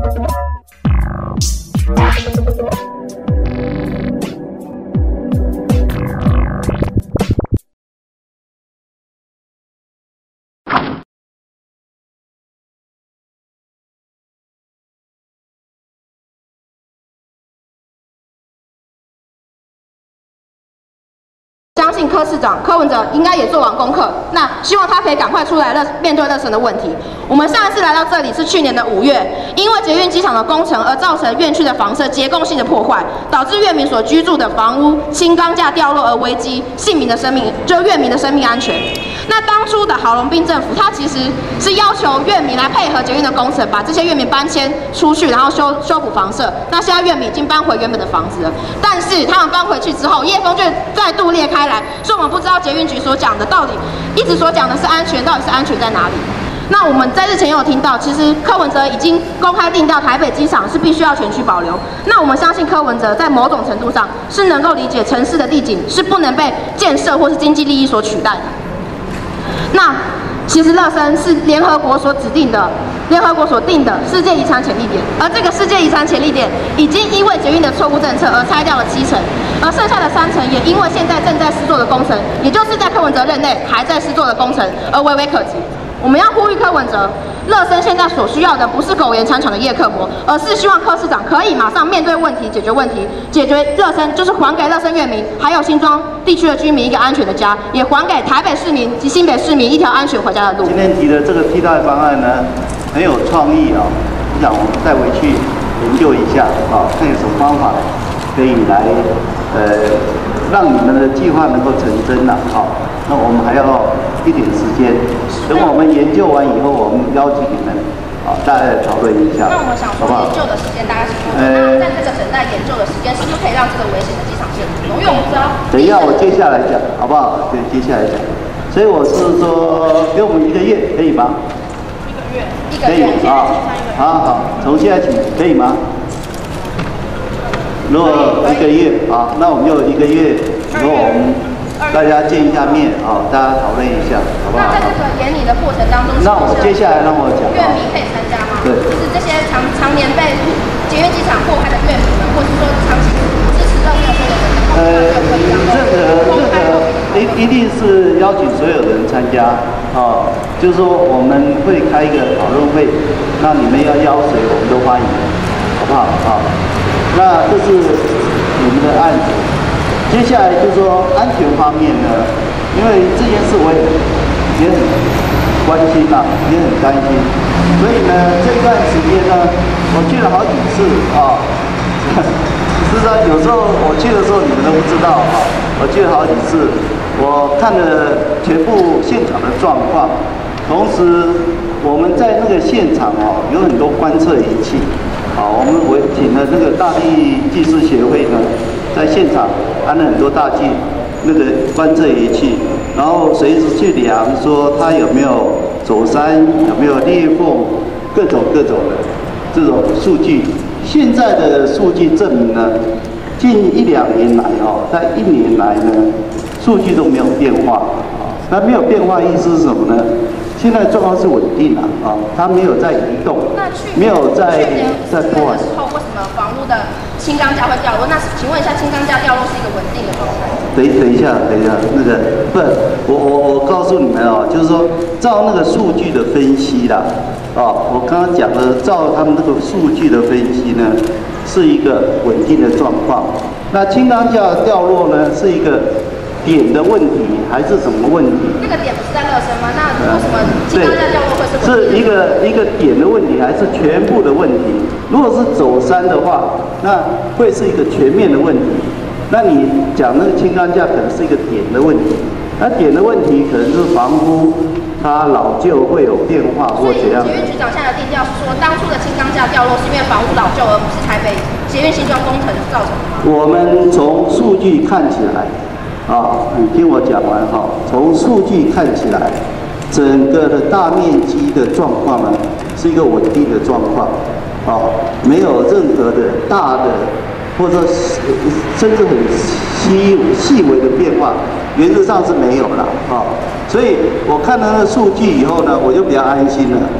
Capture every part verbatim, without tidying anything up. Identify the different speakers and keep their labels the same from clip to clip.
Speaker 1: 相信柯市长柯文哲应该也做完功课，那希望他可以赶快出来热面对热身的问题。我们上一次来到这里是去年的五月，因为捷运机场的工程而造成院区的房舍结构性的破坏，导致院民所居住的房屋轻钢架掉落而危及姓民的生命，就院民的生命安全。那当初的郝龙斌政府，他其实是要求院民来配合捷运的工程，把这些院民搬迁出去，然后修修补房舍。那现在院民已经搬回原本的房子了，但是他们搬回去之后，夜风就再度裂开来。所以我们不知道捷运局所讲的到底，一直所讲的是安全，到底是安全在哪里？那我们在日前也有听到，其实柯文哲已经公开定调台北机场是必须要全区保留。那我们相信柯文哲在某种程度上是能够理解城市的地景是不能被建设或是经济利益所取代的。那其实乐山是联合国所指定的。联合国所定的世界遗产潜力点，而这个世界遗产潜力点已经因为捷运的错误政策而拆掉了七成，而剩下的三成也因为现在正在施作的工程，也就是在柯文哲任内还在施作的工程而微微可及。我们要呼吁柯文哲，乐生现在所需要的不是苟延残喘的叶克膜，而是希望柯市长可以马上面对问题，解决问题，解决乐生，就是还给乐生院民还有新庄地区的居民一个安全的家，也还给台北市民及新北市民一条安全回家的路。
Speaker 2: 今天提的这个替代方案呢，很有创意啊！我想我们再回去研究一下啊，看有什么方法可以来呃让你们的计划能够成真了。好，那我们还要一点时间，等我们研究完以后，我们邀请你们啊，大家来讨论一下。
Speaker 1: 那我们想说，研究的时间大概是多久？那在这个等待研究的时间，是不是可以让这个危险的机场线通？因为我们知道，
Speaker 2: 等一下我接下来讲，好不好？对，接下来讲。所以我是说，给我们一个月可以吗？
Speaker 1: 一个月，一个
Speaker 2: 可以
Speaker 1: 月，
Speaker 2: 啊，好好，从现在起可以吗？如果一个月啊，那我们就一个月，如果我们大家见一下面啊，大家讨论一下，好不好？
Speaker 1: 那在这个研拟的过程当中，
Speaker 2: 那我接下来让我讲，
Speaker 1: 院民可以参加吗？
Speaker 2: 对，
Speaker 1: 就是这些常常年被捷运机场祸害的院民们，或是说长期支持乐生的所有人，呃，
Speaker 2: 这个这个一一定是邀请所有人参加啊，就是说我们会开一个讨论会，那你们要邀谁，我们都欢迎，好不好？啊，那这是你们的案子。接下来就是说安全方面呢，因为这件事我也也很关心呐、啊，也很担心，所以呢这段时间呢，我去了好几次啊。事实上有时候我去的时候你们都不知道啊，我去了好几次，我看了全部现场的状况，同时我们在那个现场哦有很多观测仪器，好，我们我请了那个大地技师协会呢。在现场安了很多大气那个观测仪器，然后随时去量说它有没有走山，有没有裂缝，各种各种的这种数据。现在的数据证明呢，近一两年来哦，在一年来呢，数据都没有变化。那没有变化意思是什么呢？现在状况是稳定了啊，它没有在移动，没有在在破坏。
Speaker 1: 时候为什么房屋的轻钢架会掉落？那请问一下，轻钢架掉落是一个稳定的状态？
Speaker 2: 等等一下，等一下，那个不，我我我告诉你们哦，就是说照那个数据的分析啦，哦，我刚刚讲了，照他们这个数据的分析呢，是一个稳定的状况。那轻钢架掉落呢，是一个点的问题还是什么问题？
Speaker 1: 那个点不是在乐生吗？那为什么轻钢架掉落会是稳定的？
Speaker 2: 是一个一个点的问题，还是全部的问题？如果是走山的话，那会是一个全面的问题。那你讲那个轻钢架可能是一个点的问题，那点的问题可能是房屋它老旧会有变化或怎样。
Speaker 1: 所以捷运局长现在的定调是说，当初的轻钢架掉落是因为房屋老旧，而不是台北捷运新庄工程造成的吗？
Speaker 2: 我们从数据看起来。啊，你听我讲完哈。从数据看起来，整个的大面积的状况呢，是一个稳定的状况，啊，没有任何的大的或者甚至很细细微的变化，原则上是没有了啊。所以我看到那数据以后呢，我就比较安心了。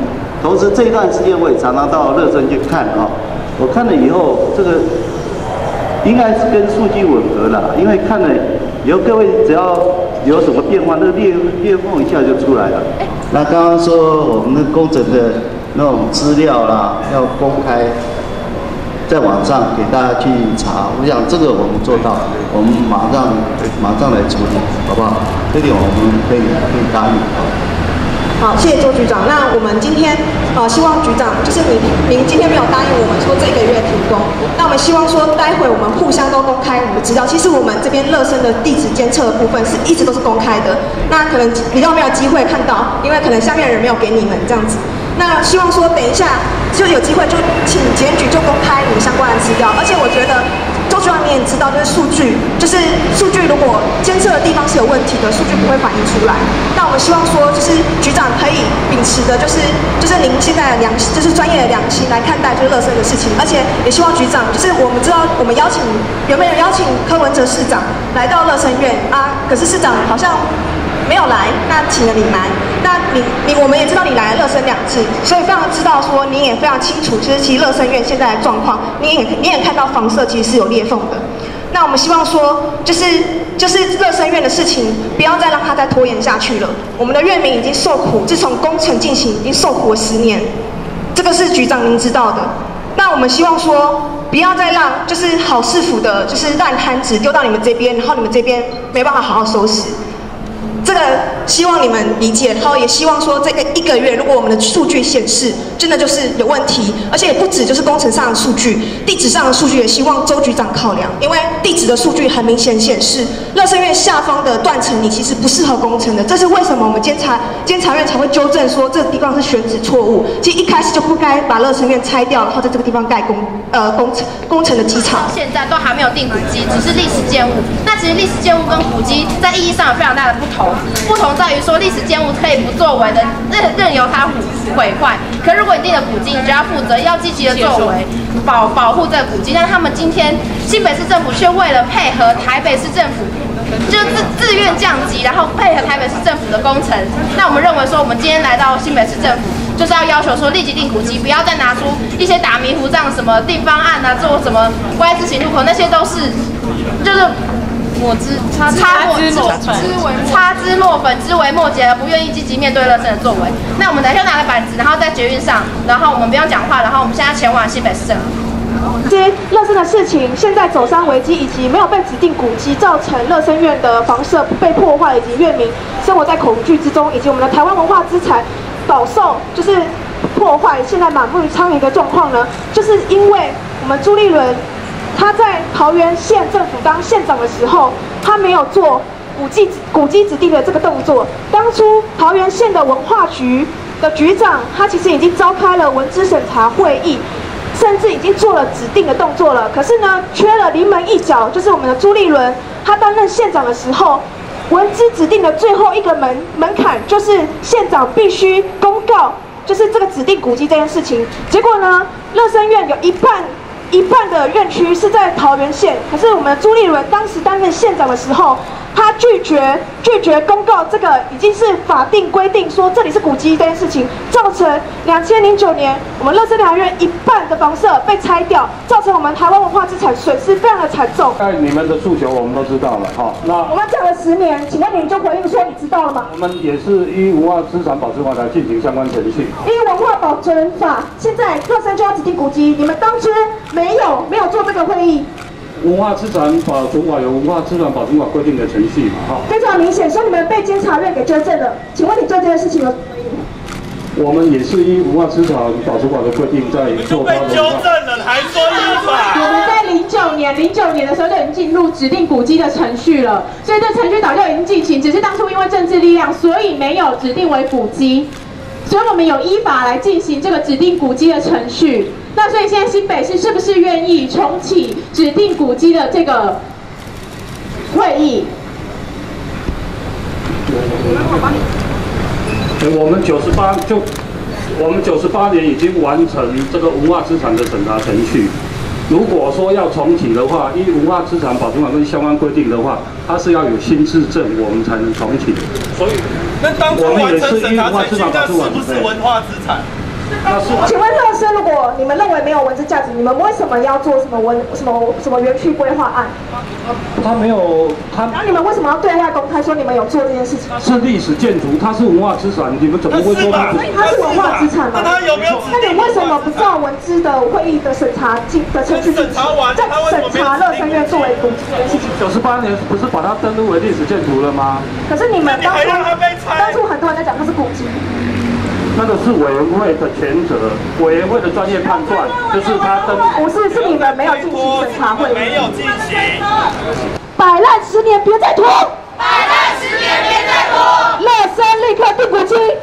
Speaker 2: 同时这一段时间我也常常到乐生去看啊、哦，我看了以后，这个应该是跟数据吻合了，因为看了以后各位只要有什么变化，那个裂裂缝一下就出来了。那刚刚说我们的工程的那种资料啦，要公开在网上给大家去查，我想这个我们做到，我们马上马上来处理，好不好？这点我们可以可以答应。
Speaker 3: 好，谢谢周局长。那我们今天呃，希望局长就是您您今天没有答应我们说这个月停工，那我们希望说待会我们互相都公开我们的资料。其实我们这边乐生的地址监测的部分是一直都是公开的，那可能比较没有机会看到，因为可能下面的人没有给你们这样子。那希望说等一下就有机会就请检举就公开你们相关的资料，而且我觉得。周局长你也知道，就是数据，就是数据如果监测的地方是有问题的，数据不会反映出来。那我们希望说，就是局长可以秉持的，就是就是您现在的良，就是专业的良心来看待就是乐生的事情，而且也希望局长，就是我们知道我们邀请原本有邀请柯文哲市长来到乐生院啊，可是市长好像。没有来，那请了你来。那你你我们也知道你来了乐生两次，所以非常知道说你也非常清楚，其实其实乐生院现在的状况，你也你也看到房舍其实是有裂缝的。那我们希望说，就是就是乐生院的事情，不要再让它再拖延下去了。我们的院民已经受苦，自从工程进行已经受苦了十年，这个是局长您知道的。那我们希望说，不要再让就是好市府的，就是烂摊子丢到你们这边，然后你们这边没办法好好收拾。这个希望你们理解，然后也希望说这个一个月，如果我们的数据显示真的就是有问题，而且也不止就是工程上的数据，地址上的数据也希望周局长考量，因为地址的数据很明显显示，乐生院下方的断层你其实不适合工程的，这是为什么我们监察监察院才会纠正说这个地方是选址错误，其实一开始就不该把乐生院拆掉，然后在这个地方盖工呃工程工程的机场。
Speaker 1: 现在都还没有定古迹，只是历史建物。那其实历史建物跟古迹在意义上有非常大的不同。不同在于说，历史建物可以不作为的任任由它毁坏，可如果你定了古迹，你就要负责，要积极的作为保保护这个古迹。但他们今天新北市政府却为了配合台北市政府，就自自愿降级，然后配合台北市政府的工程。那我们认为说，我们今天来到新北市政府，就是要要求说立即定古迹，不要再拿出一些打迷糊仗，什么地方案啊，做什么关自行路口，那些都是就是。抹之擦擦之抹粉，擦之抹粉之为末节，而不愿意积极面对乐生的作为。那我们等一下拿了板子，然后在捷运上，然后我们不用讲话，然后我们现在前往新北市政府。
Speaker 3: 这些乐生的事情，现在走商危机以及没有被指定古迹，造成乐生院的房舍被破坏，以及院民生活在恐惧之中，以及我们的台湾文化资产饱受就是破坏，现在满目疮痍的状况呢，就是因为我们朱立伦。他在桃园县政府当县长的时候，他没有做古迹古迹指定的这个动作。当初桃园县的文化局的局长，他其实已经召开了文资审查会议，甚至已经做了指定的动作了。可是呢，缺了临门一脚，就是我们的朱立伦，他担任县长的时候，文资指定的最后一个门门槛，就是县长必须公告，就是这个指定古迹这件事情。结果呢，乐生院有一半。一半的院区是在桃园县，可是我们的朱立伦当时担任县长的时候，他拒绝拒绝公告这个已经是法定规定说这里是古迹这件事情，造成两千零九年我们乐生疗养院一半的房舍被拆掉，造成我们台湾文化资产损失非常的惨重。
Speaker 4: 哎，你们的诉求我们都知道了，好，那
Speaker 3: 我们讲了十年，请问您就回应说你知道了吗？
Speaker 4: 我们也是依文化资产保持法来进行相关程序。
Speaker 3: 依文化保存法，现在乐生就要指定古迹，你们当初没有没有做这个会议。
Speaker 4: 文化资产保存法有文化资产保存法规定的程序嘛，哈。
Speaker 3: 非常明显，说你们被监察院给纠正了，请问你对这件事情有什么回应？
Speaker 4: 我们也是依文化资产保存法的规定在做发
Speaker 5: 被纠正了，还说依法？
Speaker 6: 我们在零九年，零九年的时候就已经进入指定古迹的程序了，所以这程序早就已经进行，只是当初因为政治力量，所以没有指定为古迹，所以我们有依法来进行这个指定古迹的程序。那所以现在新北市是不是愿意重启指定古迹的这个会议？
Speaker 4: 我们九十八就，我们九十八年已经完成这个文化资产的审查程序。如果说要重启的话，依文化资产保存法跟相关规定的话，它是要有新制证，我们才能重启。所以，
Speaker 5: 那当初完成审查程序，那是不是文化资产？
Speaker 4: 那是
Speaker 3: 请问乐生，如果你们认为没有文字价值，你们为什么要做什么文什么什么园区规划案？
Speaker 4: 他没有，他
Speaker 3: 然后你们为什么要对外公开说你们有做这件事情？
Speaker 4: 是历史建筑，它是文化资产，你们怎么会说它不是？
Speaker 3: 它是文化资产吗？
Speaker 5: 那他有没有指定？
Speaker 3: 那你为什么不照文资的会议的审查进的程序进行？在审查乐生院作为古迹这件事情？
Speaker 4: 九十八年不是把它登录为历史建筑了吗？
Speaker 3: 可是你们当初
Speaker 5: 还让他被拆？
Speaker 3: 当初很多人在讲它是古迹。
Speaker 4: 那个是委员会的权责，委员会的专业判断，就是他登。
Speaker 3: 不是，是你们没有进行审查会议。
Speaker 5: 没有进行。
Speaker 3: 摆烂十年别再拖，
Speaker 7: 摆烂十年别再拖，
Speaker 3: 乐生立刻定古迹。